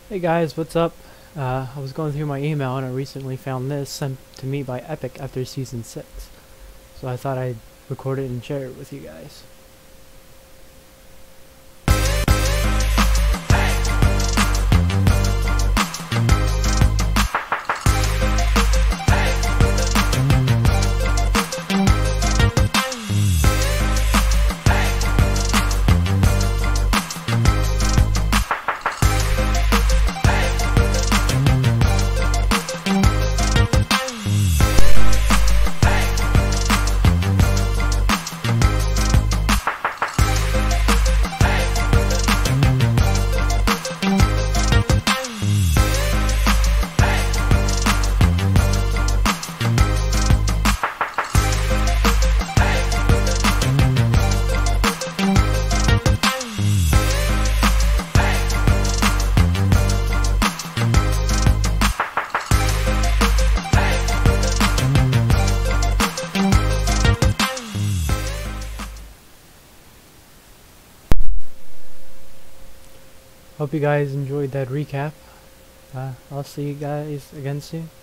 Hey guys, what's up? I was going through my email and I recently found this sent to me by Epic after Season 6. So I thought I'd record it and share it with you guys. Hope you guys enjoyed that recap. I'll see you guys again soon.